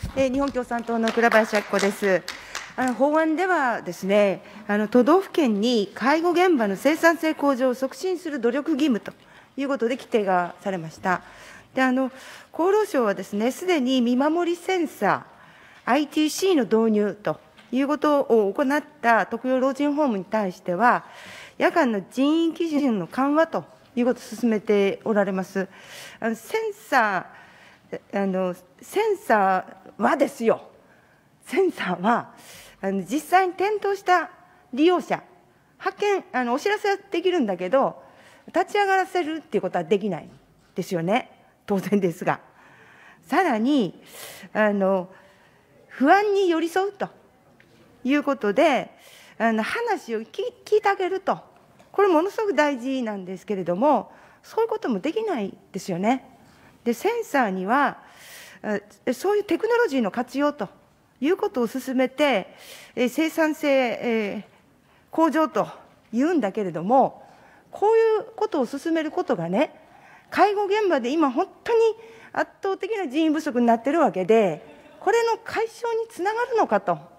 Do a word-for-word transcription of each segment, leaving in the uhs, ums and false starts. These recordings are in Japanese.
えー、日本共産党の倉林明子です。あの法案ではですね、あの都道府県に介護現場の生産性向上を促進する努力義務ということで規定がされました。であの厚労省はですね、すでに見守りセンサー、アイティーシー の導入ということを行った特養老人ホームに対しては、夜間の人員基準の緩和ということを進めておられます。あのセンサーあのセンサーはですよ、センサーはあの実際に転倒した利用者、発見、あのお知らせはできるんだけど、立ち上がらせるっていうことはできないですよね、当然ですが。さらにあの不安に寄り添うということで、あの話を聞聞いてあげると、これものすごく大事なんですけれども、そういうこともできないですよね。でセンサーにはそういうテクノロジーの活用ということを進めて、生産性向上というんだけれども、こういうことを進めることがね、介護現場で今本当に圧倒的な人員不足になっているわけで、これの解消につながるのかと、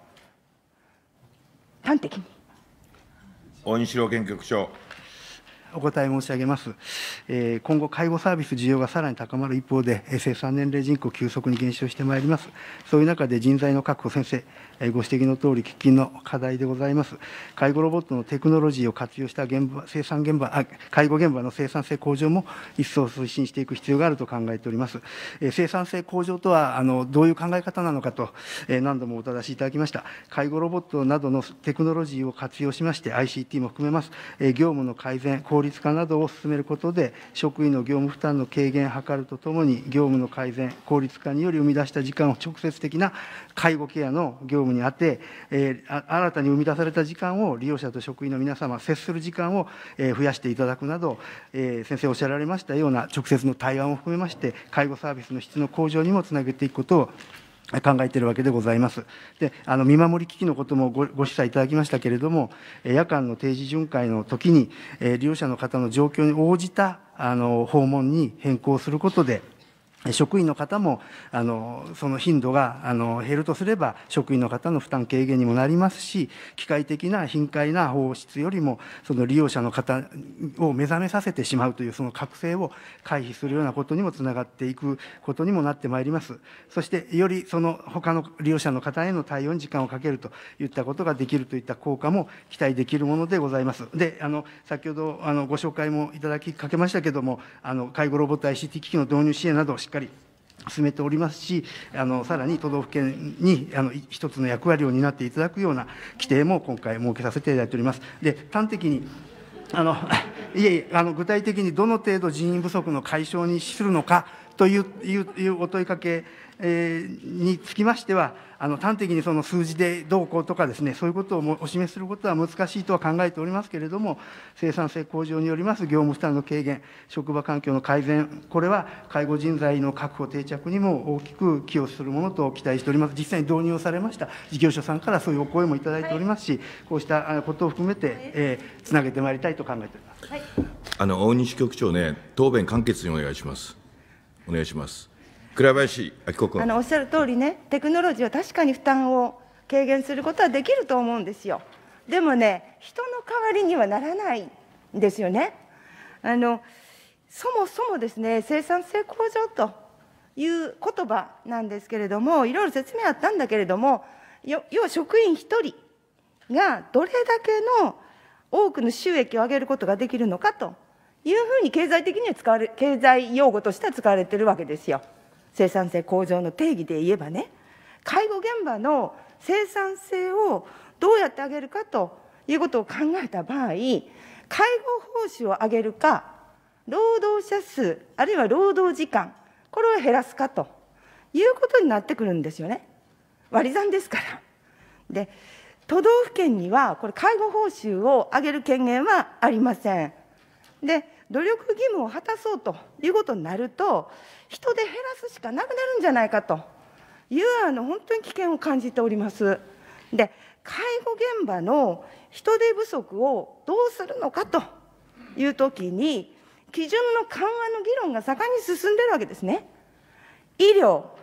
端的に。 大西郎健局長。 お答え申し上げます。今後、介護サービス需要がさらに高まる一方で、生産年齢人口急速に減少してまいります。そういう中で人材の確保、先生、ご指摘のとおり、喫緊の課題でございます。介護ロボットのテクノロジーを活用した現場、生産現場、あ介護現場の生産性向上も一層推進していく必要があると考えております。生産性向上とは、あのどういう考え方なのかと、何度もお正しいただきました。介護ロボットなどのテクノロジーを活用しまして、アイシーティー も含めます、業務の改善、効率化などを進めることで、職員の業務負担の軽減を図るとともに、業務の改善、効率化により生み出した時間を直接的な介護ケアの業務に充て、えー、新たに生み出された時間を利用者と職員の皆様、接する時間を増やしていただくなど、えー、先生おっしゃられましたような直接の対話も含めまして、介護サービスの質の向上にもつなげていくことを考えているわけでございます。で、あの見守り機器のことも ご, ご示唆いただきましたけれども、夜間の定時巡回のときに、利用者の方の状況に応じたあの訪問に変更することで、職員の方もあのその頻度があの減るとすれば、職員の方の負担軽減にもなりますし、機械的な頻回な放出よりも、その利用者の方を目覚めさせてしまうという、その覚醒を回避するようなことにもつながっていくことにもなってまいります。そして、よりその他の利用者の方への対応に時間をかけるといったことができるといった効果も期待できるものでございます。で、あの先ほどあのご紹介もいただきかけましたけれども、あの介護ロボット アイシーティー 機器の導入支援などをしっかり進めておりますし、あのさらに都道府県にあの一つの役割を担っていただくような規定も今回設けさせていただいております。で、端的にあのいえいえあの具体的にどの程度人員不足の解消にするのかといういういうお問いかけ、えー、につきましては、あの端的にその数字でどうこうとかですね、そういうことをお示しすることは難しいとは考えておりますけれども、生産性向上によります業務負担の軽減、職場環境の改善、これは介護人材の確保定着にも大きく寄与するものと期待しております。実際に導入をされました事業所さんからそういうお声もいただいておりますし、こうしたことを含めて、えー、つなげてまいりたいと考えております。 はい、 あの大西局長ね、答弁簡潔にお願いします。お願いします。倉林明子君。 あのおっしゃる通りね、テクノロジーは確かに負担を軽減することはできると思うんですよ。でもね、人の代わりにはならないんですよね。あのそもそもですね、生産性向上という言葉なんですけれども、いろいろ説明あったんだけれども、要は職員一人がどれだけの多くの収益を上げることができるのかというふうに経済的には使われ、経済用語としては使われているわけですよ。生産性向上の定義で言えばね、介護現場の生産性をどうやって上げるかということを考えた場合、介護報酬を上げるか、労働者数、あるいは労働時間、これを減らすかということになってくるんですよね。割り算ですから。で、都道府県には、これ、介護報酬を上げる権限はありません。で、努力義務を果たそうということになると、人手減らすしかなくなるんじゃないかという、あの本当に危険を感じております。で、介護現場の人手不足をどうするのかというときに、基準の緩和の議論が盛んに進んでいるわけですね。医療、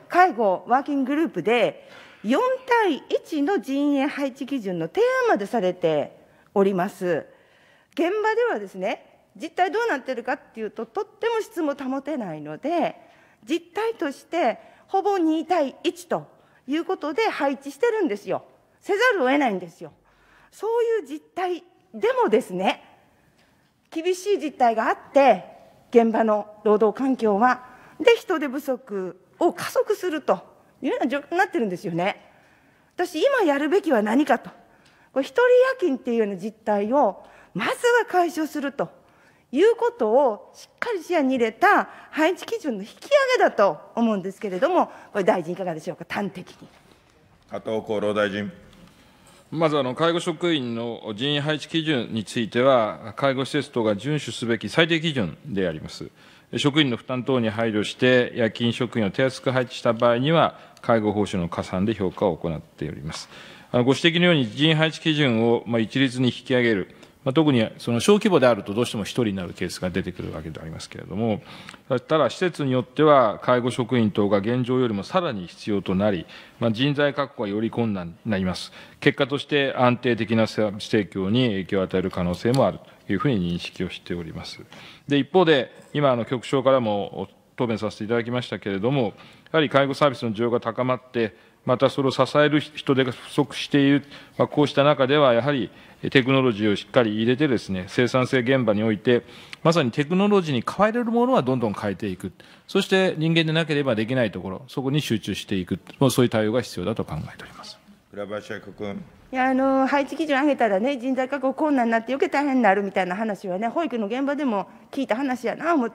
介護ワーキンググループで、よんたいいちの人員配置基準の提案までされております。現場ではですね、実態どうなってるかっていうと、とっても質も保てないので、実態としてほぼにたいいちということで配置してるんですよ。せざるを得ないんですよ。そういう実態でもですね、厳しい実態があって、現場の労働環境は、で、人手不足を加速するというような状況になってるんですよね。私、今やるべきは何かと。これ、一人夜勤っていうような実態を、まずは解消するということをしっかり視野に入れた配置基準の引き上げだと思うんですけれども、これ、大臣いかがでしょうか、端的に。 加藤厚労大臣。 まずあの、介護職員の人員配置基準については、介護施設等が遵守すべき最低基準であります。職員の負担等に配慮して、夜勤職員を手厚く配置した場合には、介護報酬の加算で評価を行っております。あのご指摘のように、人員配置基準をまあ一律に引き上げる、まあ、特にその小規模であると、どうしても一人になるケースが出てくるわけでありますけれども、ただ、施設によっては、介護職員等が現状よりもさらに必要となり、まあ、人材確保がより困難になります。結果として、安定的なサービス提供に影響を与える可能性もあるというふうに認識をしております。で、一方で、今、あの局長からも答弁させていただきましたけれども、やはり介護サービスの需要が高まって、またそれを支える人手が不足している、まあ、こうした中では、やはりテクノロジーをしっかり入れてですね、生産性現場において、まさにテクノロジーに変えれるものはどんどん変えていく。そして人間でなければできないところ、そこに集中していく。もうそういう対応が必要だと考えております。 倉林明子君。 いやあの配置基準上げたらね、人材確保困難になって余計大変になるみたいな話はね、保育の現場でも聞いた話やな思って、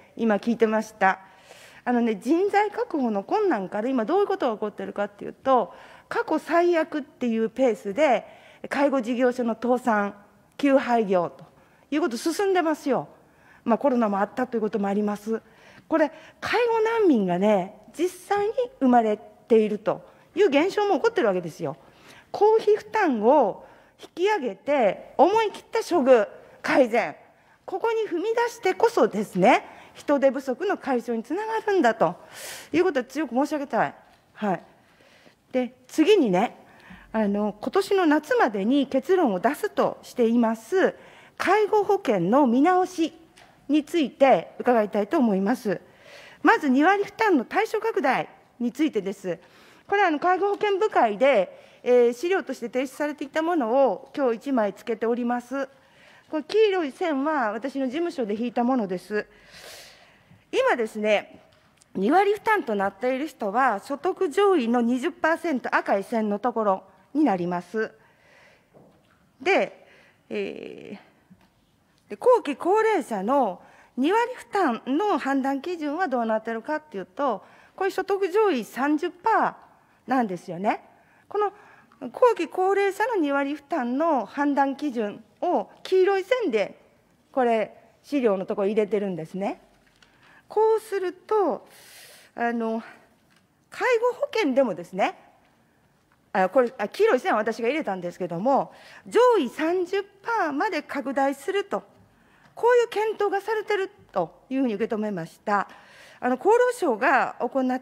今聞いてました。あのね、人材確保の困難から今どういうことが起こっているかっていうと、過去最悪っていうペースで介護事業所の倒産、休廃業ということ進んでますよ。まあコロナもあったということもあります。これ、介護難民がね、実際に生まれているという現象も起こってるわけですよ。公費負担を引き上げて、思い切った処遇改善、ここに踏み出してこそですね、人手不足の解消につながるんだということを強く申し上げたい。はい、で次にね、あの今年の夏までに結論を出すとしています介護保険の見直しについて伺いたいと思います。まずに割負担の対象拡大についてです。これはあの介護保険部会で、えー、資料として提出されていたものを今日いちまいつけております。これ黄色い線は私の事務所で引いたものです。今ですね、に割負担となっている人は、所得上位の にじゅっパーセント 赤い線のところになります。で、えー、で後期高齢者のに割負担の判断基準はどうなっているかっていうと、これ所得上位 さんじゅっパーセント なんですよね。この後期高齢者のに割負担の判断基準を黄色い線で、これ、資料のところ入れてるんですね。こうすると、あの介護保険でもですね、あこれあ、黄色い線は私が入れたんですけれども、上位 さんじゅっパーセント まで拡大すると、こういう検討がされてるというふうに受け止めました。あの厚労省が行っ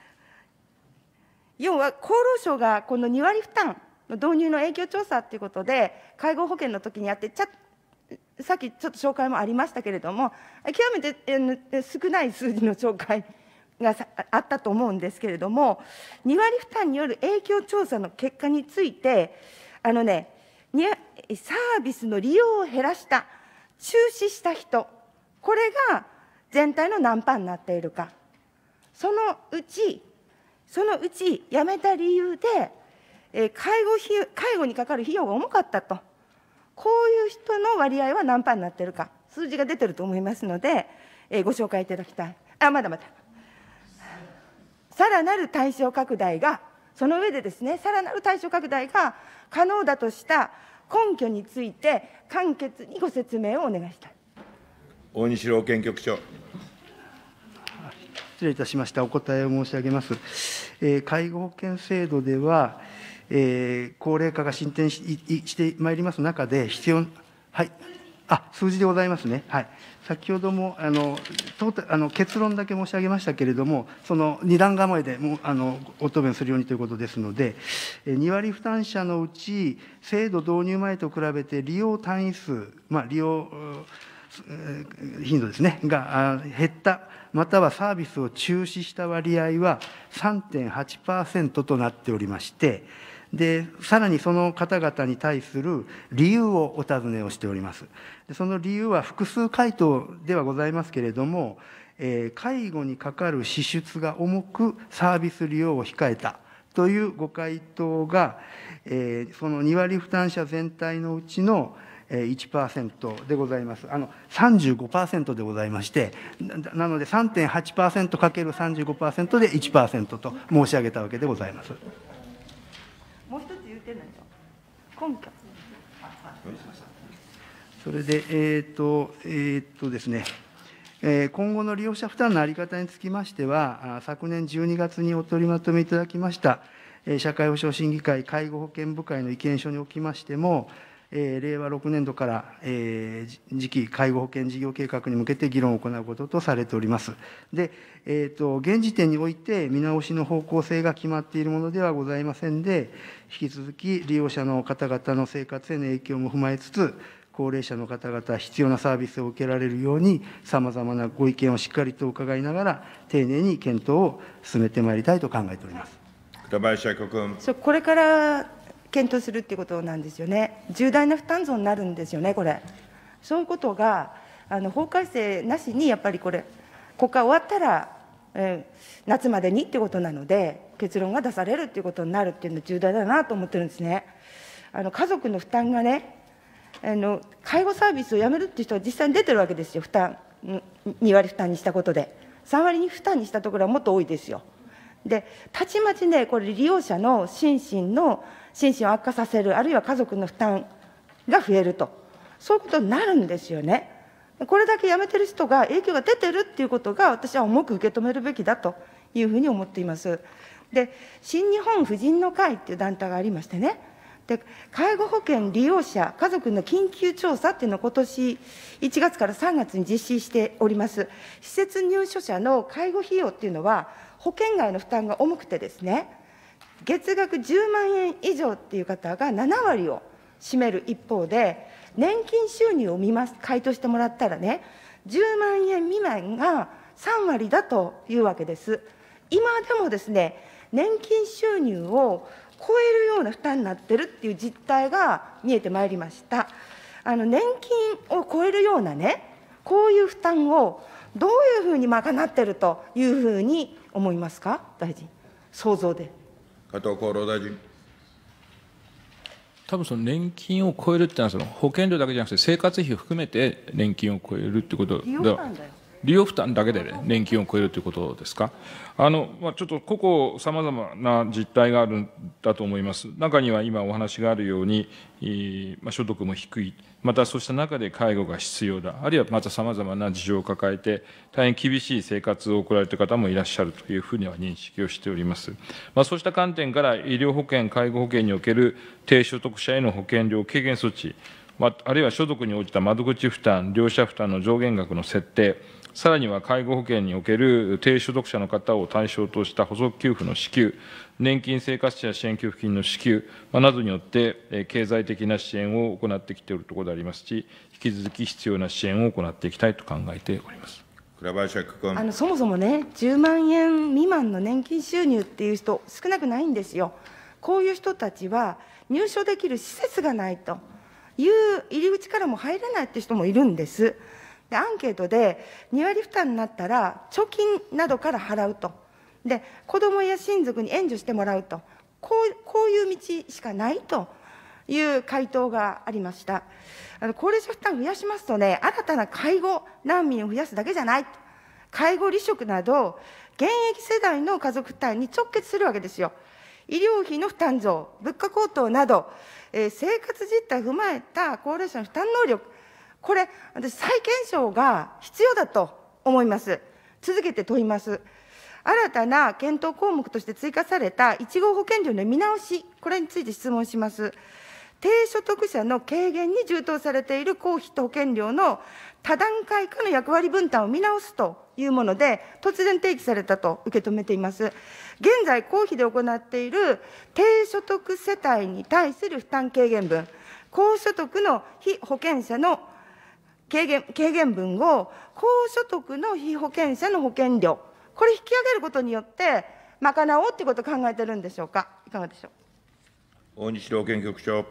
要は厚労省がこのに割負担の導入の影響調査ということで、介護保険の時にやって、ちゃさっきちょっと紹介もありましたけれども、極めて少ない数字の紹介があったと思うんですけれども、に割負担による影響調査の結果について、あのね、サービスの利用を減らした、中止した人、これが全体の何パーになっているか、そのうち、そのうち辞めた理由で、えー、介護費、介護にかかる費用が重かったと、こういう人の割合は何パーになっているか、数字が出てると思いますので、えー、ご紹介いただきたい。あ、まだまだ。さらなる対象拡大が、その上でですね、さらなる対象拡大が可能だとした根拠について、簡潔にご説明をお願いしたい。 大西老健局長。 失礼いたしました。お答えを申し上げます。えー、介護保険制度では、えー、高齢化が進展ししてまいります中で、必要、はい、 あ、数字でございますね。はい。先ほども、あの、トータあの結論だけ申し上げましたけれども、その二段構えでもあのご答弁するようにということですので、に割負担者のうち、制度導入前と比べて利用単位数、まあ、利用頻度ですね、が減った、またはサービスを中止した割合は さんてんはちパーセント となっておりまして、で、さらにその方々に対する理由をお尋ねをしております。でその理由は複数回答ではございますけれども、えー、介護にかかる支出が重くサービス利用を控えたというご回答が、えー、そのに割負担者全体のうちのいちパーセント でございます。あの さんじゅうごパーセント でございまして、なので さんてんはちパーセントかけるさんじゅうごパーセント で いちパーセント と申し上げたわけでございます。 もう一つ言ってないと。根拠。 それで、えっ、ー、と、えっ、ー、とですね、えー、今後の利用者負担の在り方につきましては、昨年じゅうにがつにお取りまとめいただきました、社会保障審議会介護保険部会の意見書におきましても、えー、令和ろくねん度から、えー、次期介護保険事業計画に向けて議論を行うこととされております。で、えーと、現時点において見直しの方向性が決まっているものではございませんで、引き続き利用者の方々の生活への影響も踏まえつつ、高齢者の方々、必要なサービスを受けられるように、さまざまなご意見をしっかりと伺いながら、丁寧に検討を進めてまいりたいと考えております。 倉林明子君。 そう、これから検討するっていうことなんですよね。重大な負担増になるんですよね、これ。そういうことが、あの法改正なしに、やっぱりこれ、国会終わったら、えー、夏までにっていうことなので、結論が出されるっていうことになるっていうのは重大だなと思ってるんですね。あの家族の負担がね、あの介護サービスをやめるっていう人は実際に出てるわけですよ、負担、に割負担にしたことで。さん割に負担にしたところはもっと多いですよ。で、たちまちね、これ、利用者の心身の、心身を悪化させる、あるいは家族の負担が増えると、そういうことになるんですよね。これだけ辞めてる人が影響が出てるっていうことが、私は重く受け止めるべきだというふうに思っています。で、新日本婦人の会っていう団体がありましてね、で介護保険利用者、家族の緊急調査っていうのを今年いちがつからさんがつに実施しております。施設入所者の介護費用っていうのは、保険外の負担が重くてですね、月額じゅうまんえん以上っていう方がなな割を占める一方で、年金収入を見ます、回答してもらったらね、じゅうまんえん未満がさん割だというわけです。今でもですね、年金収入を超えるような負担になってるっていう実態が見えてまいりました。あの年金を超えるようなね、こういう負担をどういうふうに賄ってるというふうに思いますか、大臣、想像で。 加藤厚労大臣。 多分その年金を超えるっていうのは、その保険料だけじゃなくて、生活費を含めて年金を超えるってこと利用負担だよ。 利用負担だけで、ね、年金を超えるということですか。あの、まあ、ちょっと個々さまざまな実態があるんだと思います。中には今お話があるように、まあ、所得も低い、またそうした中で介護が必要だ、あるいはまたさまざまな事情を抱えて、大変厳しい生活を送られている方もいらっしゃるというふうには認識をしております。まあ、そうした観点から、医療保険、介護保険における低所得者への保険料軽減措置、まあるいは所得に応じた窓口負担、両者負担の上限額の設定、さらには介護保険における低所得者の方を対象とした補足給付の支給、年金生活者支援給付金の支給などによって、経済的な支援を行ってきているところでありますし、引き続き必要な支援を行っていきたいと考えております。 倉林明子君。 あのそもそもね、じゅうまんえん未満の年金収入っていう人、少なくないんですよ。こういう人たちは、入所できる施設がないという入り口からも入れないって人もいるんです。でアンケートでに割負担になったら貯金などから払うと、で子どもや親族に援助してもらうと、こう、こういう道しかないという回答がありました。あの高齢者負担を増やしますとね、新たな介護難民を増やすだけじゃない、介護離職など現役世代の家族負担に直結するわけですよ。医療費の負担増、物価高騰など、えー、生活実態を踏まえた高齢者の負担能力、これ、私、再検証が必要だと思います。続けて問います。新たな検討項目として追加されたいち号保険料の見直し、これについて質問します。 低所得者の軽減に充当されている公費と保険料の多段階化の役割分担を見直すというもので、突然提起されたと受け止めています。現在、公費で行っている低所得世帯に対する負担軽減分、高所得の被保険者の軽減軽減分を、高所得の被保険者の保険料、これ引き上げることによって、賄おうということを考えているんでしょうか、いかがでしょう。 大西老健局長。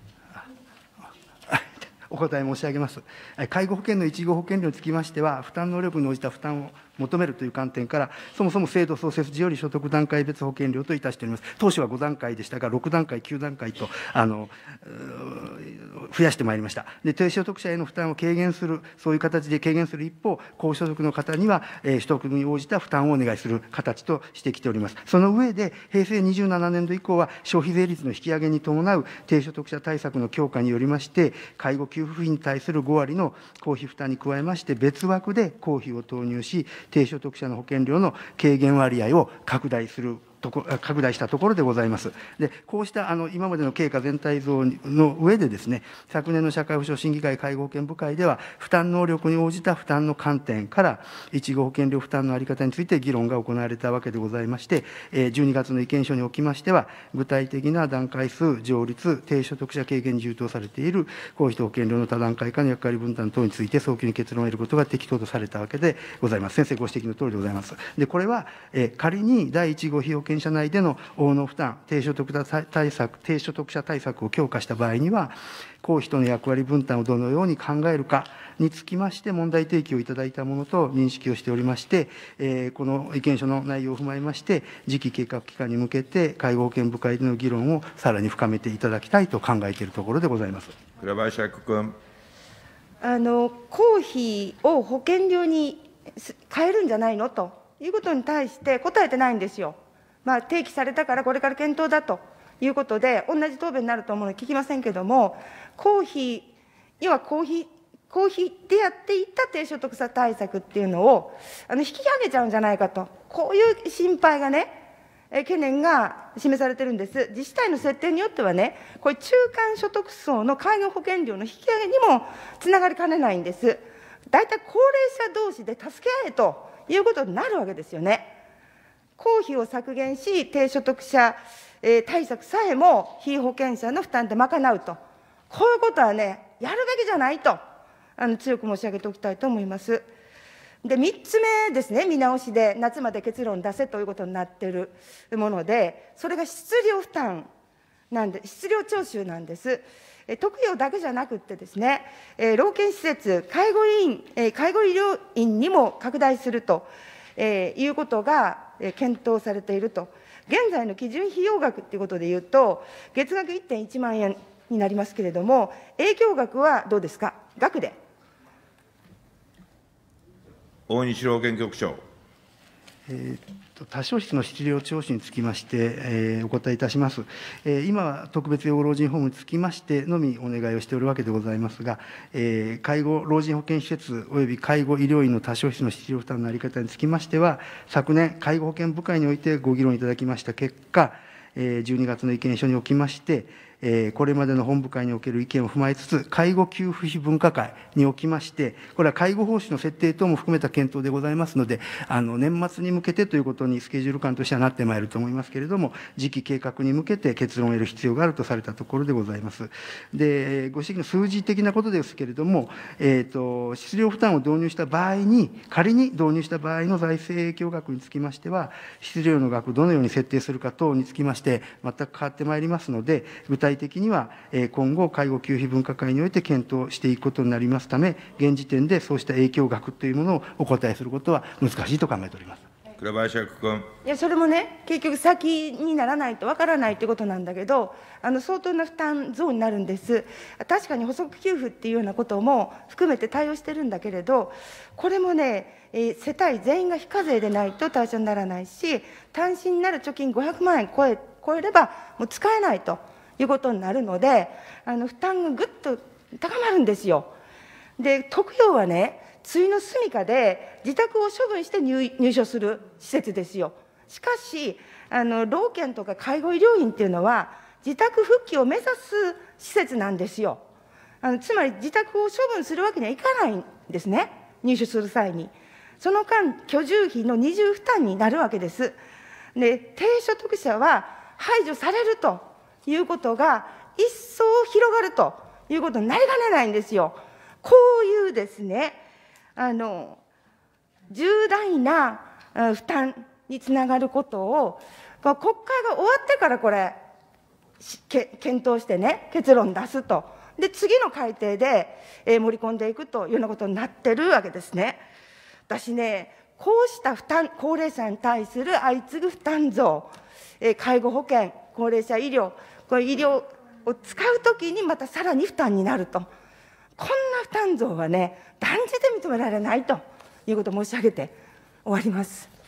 お答え申し上げます。介護保険のいち号保険料につきましては、負担能力に応じた負担を求めるという観点から、そもそも制度創設時より所得段階別保険料といたしております。当初はご段階でしたが、ろく段階、きゅう段階とあの増やしてまいりました。で、低所得者への負担を軽減する、そういう形で軽減する一方、高所得の方には、えー、所得に応じた負担をお願いする形としてきております。その上で、平成にじゅうななねんど以降は、消費税率の引き上げに伴う低所得者対策の強化によりまして、介護給付費に対するご割の公費負担に加えまして、別枠で公費を投入し、低所得者の保険料の軽減割合を拡大するとこ拡大したところでございます。で、こうしたあの今までの経過全体像の上でですね、昨年の社会保障審議会介護保険部会では、負担能力に応じた負担の観点から、いち号保険料負担の在り方について議論が行われたわけでございまして、じゅうにがつの意見書におきましては、具体的な段階数、上率、低所得者軽減に充当されている公費と保険料の多段階化の役割分担等について、早急に結論を得ることが適当とされたわけでございます。先生ご指摘のとおりでございます。で、これは、え仮にだいいち号被保険者内での応能負担、低所得者対策、低所得者対策を強化した場合には、公費との役割分担をどのように考えるかにつきまして問題提起をいただいたものと認識をしておりまして、えー、この意見書の内容を踏まえまして、次期計画期間に向けて、介護保険部会での議論をさらに深めていただきたいと考えているところでございます。 倉林明子君。 あの公費を保険料に変えるんじゃないのということに対して答えてないんですよ。まあ、提起されたからこれから検討だということで、同じ答弁になると思うので聞きませんけれども、公費、要は公費、公費でやっていた低所得者対策っていうのをあの引き上げちゃうんじゃないかと、こういう心配がね、え懸念が示されてるんです。自治体の設定によってはね、これ、中間所得層の介護保険料の引き上げにもつながりかねないんです。大体高齢者同士で助け合えということになるわけですよね。公費を削減し、低所得者、えー、対策さえも被保険者の負担で賄うと、こういうことはね、やるべきじゃないと、あの強く申し上げておきたいと思います。で、みっつめですね、見直しで夏まで結論出せということになっているもので、それが質量負担なんで、質量徴収なんです。え特養だけじゃなくってですね、えー、老健施設、介護医院、えー、介護医療院にも拡大すると、えー、いうことが、えー、検討されていると。現在の基準費用額ということでいうと、月額 いってんいちまんえんになりますけれども、影響額はどうですか、額で。 大西老健局長。 えー多床室の質量徴収につきまして、えー、お答えいたします。えー、今は特別養護老人ホームにつきましてのみお願いをしておるわけでございますが、えー、介護老人保健施設および介護医療院の多床室の質量負担の在り方につきましては、昨年、介護保険部会においてご議論いただきました結果、えー、じゅうにがつの意見書におきまして、えー、これまでの本部会における意見を踏まえつつ、介護給付費分科会におきまして、これは介護報酬の設定等も含めた検討でございますので、あの年末に向けてということにスケジュール感としてはなってまいると思いますけれども、次期計画に向けて結論を得る必要があるとされたところでございます。で、ご指摘の数字的なことですけれども、えーと、質量負担を導入した場合に、仮に導入した場合の財政影響額につきましては、質量の額をどのように設定するか等につきまして、全く変わってまいりますので、具体的には今後、介護給付費分科会において検討していくことになりますため、現時点でそうした影響額というものをお答えすることは難しいと考えております。 倉林明子君。 いや、それもね、結局先にならないとわからないということなんだけど、あの相当な負担増になるんです。確かに補足給付っていうようなことも含めて対応してるんだけれど、これもね、えー、世帯全員が非課税でないと対象にならないし、単身になる貯金ごひゃくまんえん超え、超えればもう使えないということになるので、あの負担がぐっと高まるんですよ。で、特養はね、終の住処で自宅を処分して 入, 入所する施設ですよ。しかし、あの老健とか介護医療院っていうのは、 自宅復帰を目指す施設なんですよ。あのつまり自宅を処分するわけにはいかないんですね、入所する際に。その間、居住費の二重負担になるわけです。で、低所得者は排除されるということが、一層広がるということになりかねないんですよ。こういうですね、あの重大な負担につながることを、国会が終わってからこれ、検討してね、結論出すと。で、次の改定で、えー、盛り込んでいくというようなことになってるわけですね。私ね、こうした負担、高齢者に対する相次ぐ負担増、えー、介護保険、高齢者医療、これ医療を使うときにまたさらに負担になると。こんな負担増はね、断じて認められないということを申し上げて終わります。